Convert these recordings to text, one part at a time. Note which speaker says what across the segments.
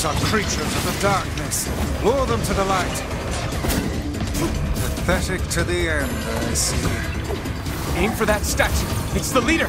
Speaker 1: These are creatures of the darkness. Lure them to the light. Pathetic to the end, I see.
Speaker 2: Aim for that statue. It's the leader.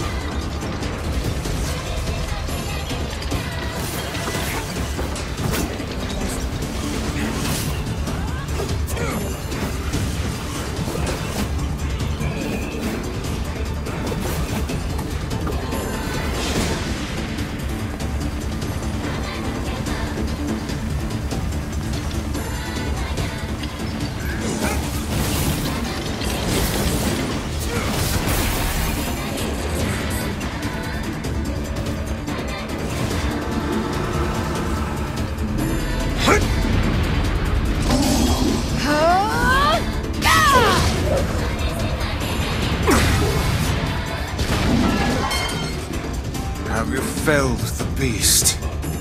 Speaker 1: Have you felled the beast?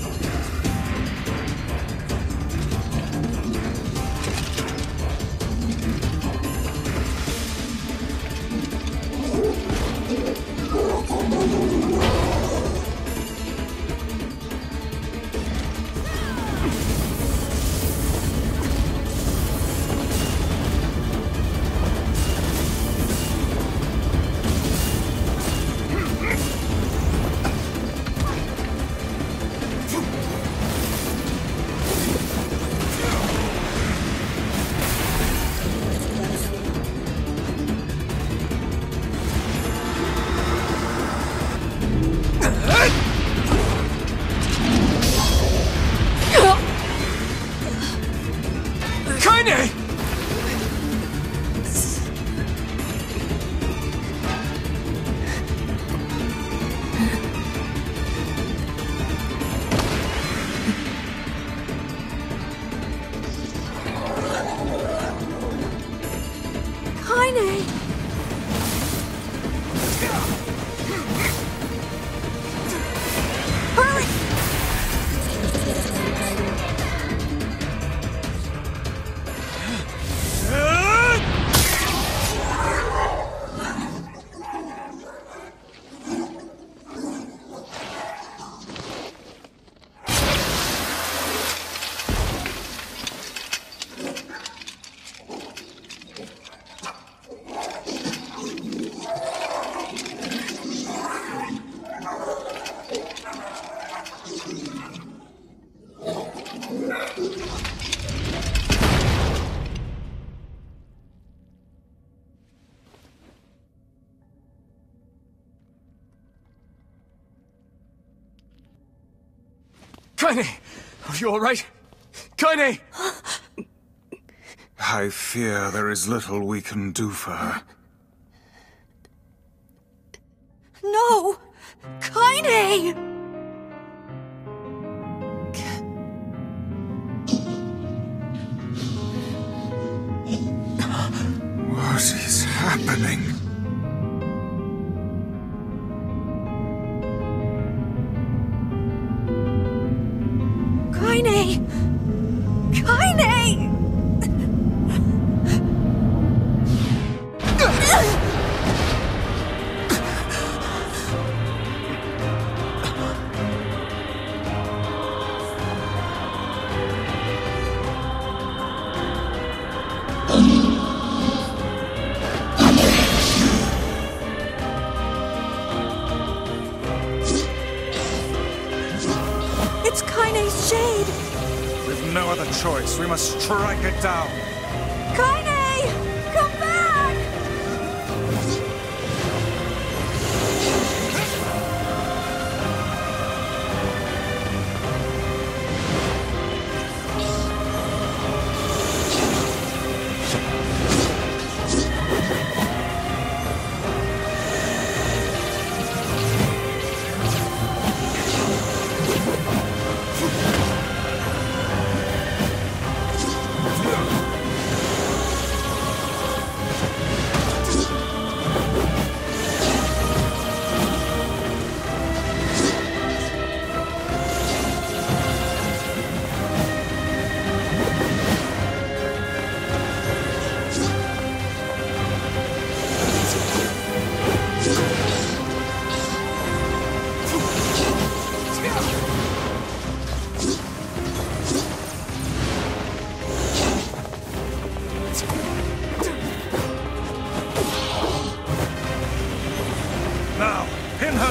Speaker 2: Kaine! Are you all right? Kaine!
Speaker 1: I fear there is little we can do for her.
Speaker 3: No! Kaine!
Speaker 1: What is happening?
Speaker 3: Kaine! Kaine! It's Kaine's shade!
Speaker 1: We've no other choice. We must strike it down.
Speaker 3: Kaine! Come back!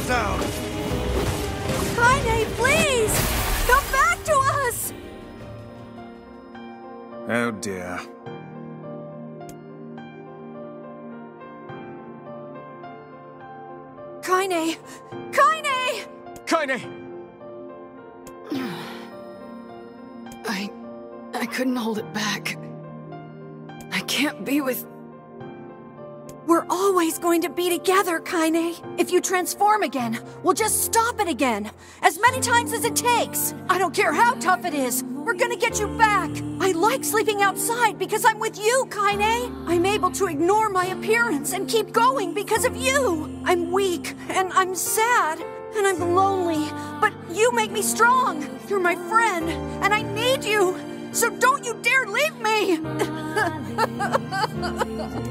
Speaker 1: down!
Speaker 3: Kaine, please! Come back to us!
Speaker 1: Oh dear.
Speaker 3: Kaine! Kaine!
Speaker 2: Kaine! I couldn't hold it back. I can't be with...
Speaker 3: We're always going to be together, Kaine. If you transform again, we'll just stop it again. As many times as it takes. I don't care how tough it is. We're gonna get you back. I like sleeping outside because I'm with you, Kaine. I'm able to ignore my appearance and keep going because of you. I'm weak, and I'm sad, and I'm lonely. But you make me strong. You're my friend, and I need you. So don't you dare leave me!